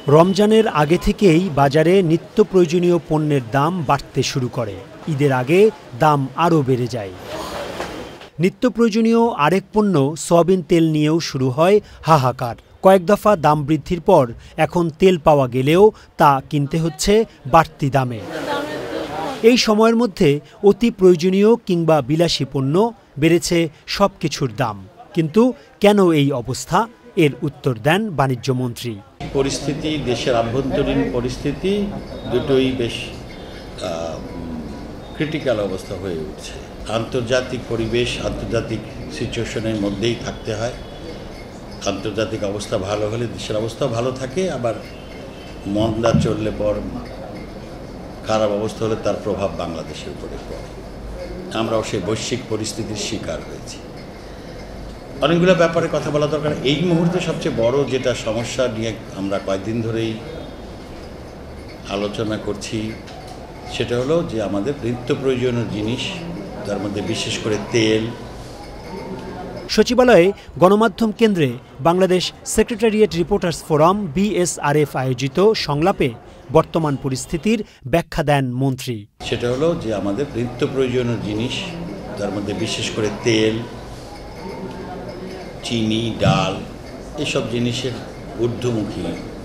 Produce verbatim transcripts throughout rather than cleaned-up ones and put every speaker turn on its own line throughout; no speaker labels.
রমজানের আগে থেকেই বাজারে নিত্য প্রয়োজনীয় পণ্যের দাম বাড়তে শুরু করে। ঈদের আগে দাম আরও বেড়ে যায়। নিত্য প্রয়োজনীয় আরেক পণ্য সয়াবিন তেল নিয়েও শুরু হয় হাহাকার। কয়েক দফা দাম বৃদ্ধির পর এখন তেল পাওয়া গেলেও তা কিনতে হচ্ছে বাড়তি দামে। এই সময়ের মধ্যে অতি প্রয়োজনীয় কিংবা বিলাসী পণ্য বেড়েছে সব কিছুর দাম। কিন্তু কেন এই অবস্থা, এর উত্তর দেন বাণিজ্যমন্ত্রী।
পরিস্থিতি, দেশের আভ্যন্তরীণ পরিস্থিতি দুটোই বেশ ক্রিটিক্যাল অবস্থা হয়ে উঠছে। আন্তর্জাতিক পরিবেশ, আন্তর্জাতিক সিচুয়েশনের মধ্যেই থাকতে হয়। আন্তর্জাতিক অবস্থা ভালো হলে দেশের অবস্থা ভালো থাকে, আবার মন্দা চললে পর খারাপ অবস্থা হলে তার প্রভাব বাংলাদেশের উপরে পড়ে। আমরাও সেই বৈশ্বিক পরিস্থিতির শিকার হয়েছি। অনেকগুলো ব্যাপারে কথা বলা দরকার। এই মুহূর্তে সবচেয়ে বড় যেটা সমস্যা নিয়ে আমরা কয়েকদিন ধরেই আলোচনা করছি, সেটা হলো যে আমাদের নিত্য প্রয়োজনীয় জিনিস, তার মধ্যে বিশেষ করে তেল।
সচিবালয়ে গণমাধ্যম কেন্দ্রে Bangladesh secretariat reporters forum BSRF আয়োজিত সংলাপে বর্তমান পরিস্থিতির ব্যাখ্যা দেন মন্ত্রী।
সেটা হলো যে আমাদের নিত্য প্রয়োজনীয় জিনিস, তার মধ্যে বিশেষ করে তেল, চিনি, ডাল, এসব জিনিসের ঊর্ধ্বমুখী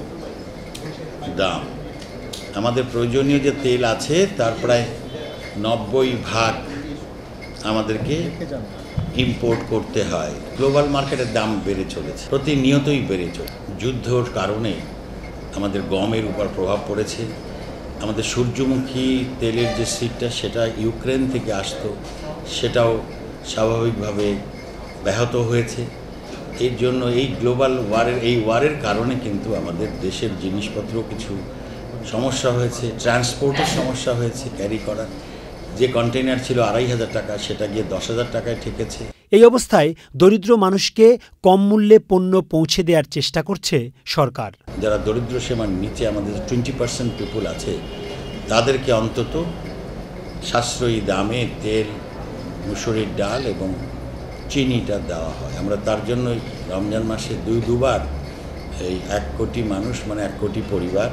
দাম। আমাদের প্রয়োজনীয় যে তেল আছে তার প্রায় নব্বই ভাগ আমাদেরকে ইম্পোর্ট করতে হয়। গ্লোবাল মার্কেটের দাম বেড়ে চলেছে, প্রতিনিয়তই বেড়ে চলেছে। যুদ্ধর কারণে আমাদের গমের উপর প্রভাব পড়েছে। আমাদের সূর্যমুখী তেলের যে সিটটা, সেটা ইউক্রেন থেকে আসতো, সেটাও স্বাভাবিকভাবে ব্যাহত হয়েছে। এর জন্য এই গ্লোবাল ওয়ারের এই ওয়ারের কারণে কিন্তু আমাদের দেশের জিনিসপত্র কিছু সমস্যা হয়েছে, ট্রান্সপোর্টের সমস্যা হয়েছে। ক্যারি করার যে কন্টেইনার ছিল আড়াই হাজার টাকা, সেটা গিয়ে দশ হাজার টাকায় ঠেকেছে।
এই অবস্থায় দরিদ্র মানুষকে কম মূল্যে পণ্য পৌঁছে দেওয়ার চেষ্টা করছে সরকার।
যারা দরিদ্র সীমার নিচে আমাদের টোয়েন্টি পার্সেন্ট পিপুল আছে, তাদেরকে অন্তত সাশ্রয়ী দামে তেল, মুসুরির ডাল এবং চিনিটা দেওয়া হয়। আমরা তার জন্য রমজান মাসে দুই দুবার এই এক কোটি মানুষ, মানে এক কোটি পরিবার,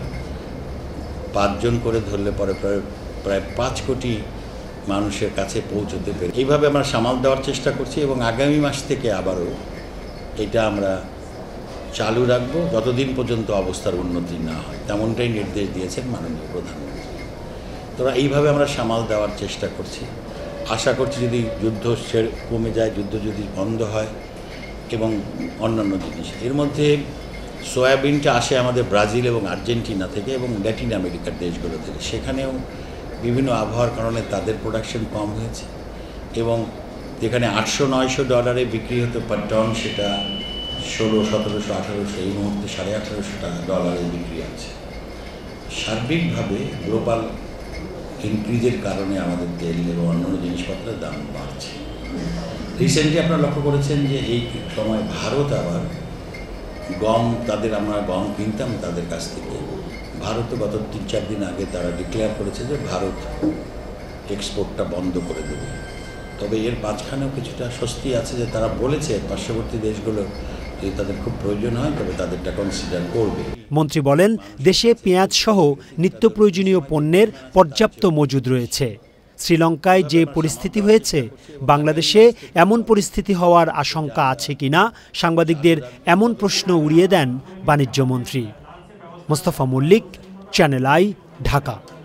পাঁচজন করে ধরলে পরে প্রায় প্রায় পাঁচ কোটি মানুষের কাছে পৌঁছতে পেরে এইভাবে আমরা সামাল দেওয়ার চেষ্টা করছি। এবং আগামী মাস থেকে আবারও এটা আমরা চালু রাখবো যতদিন পর্যন্ত অবস্থার উন্নতি না হয়, তেমনটাই নির্দেশ দিয়েছেন মাননীয় প্রধানমন্ত্রী। তোরা এইভাবে আমরা সামাল দেওয়ার চেষ্টা করছি। আশা করছি যদি যুদ্ধ কমে যায়, যুদ্ধ যদি বন্ধ হয় এবং অন্যান্য জিনিস, এর মধ্যে সয়াবিনটা আসে আমাদের ব্রাজিল এবং আর্জেন্টিনা থেকে এবং ল্যাটিন আমেরিকার দেশগুলো থেকে। সেখানেও বিভিন্ন আবহাওয়ার কারণে তাদের প্রোডাকশন কম হয়েছে এবং যেখানে আটশো নয়শো ডলারে বিক্রি হতো পার টন, সেটা ষোলো সতেরোশো আঠারোশো এই মুহূর্তে সাড়ে আঠারোশো টাকা ডলারে বিক্রি আছে। সার্বিকভাবে গ্লোবাল ইনক্রিজের কারণে আমাদের তেল এবং অন্যান্য জিনিসপত্রের দাম বাড়ছে। রিসেন্টলি আপনারা লক্ষ্য করেছেন যে এই সময় ভারত আবার গম, তাদের আমরা গম কিনতাম তাদের কাছ থেকে। ভারত গত তিন চার দিন আগে তারা ডিক্লেয়ার করেছে যে ভারত এক্সপোর্টটা বন্ধ করে দেবে। তবে এর মাঝখানেও কিছুটা স্বস্তি আছে যে তারা বলেছে পার্শ্ববর্তী দেশগুলো যদি তাদের খুব প্রয়োজন হয় তবে তাদেরটা কনসিডার করবে।
মন্ত্রী বলেন, দেশে পেঁয়াজ সহ নিত্য প্রয়োজনীয় পণ্যের পর্যাপ্ত মজুদ রয়েছে। শ্রীলঙ্কায় যে পরিস্থিতি হয়েছে, বাংলাদেশে এমন পরিস্থিতি হওয়ার আশঙ্কা আছে কিনা সাংবাদিকদের এমন প্রশ্ন উড়িয়ে দেন বাণিজ্যমন্ত্রী। Mostafa Mallik, channel I, Dhaka.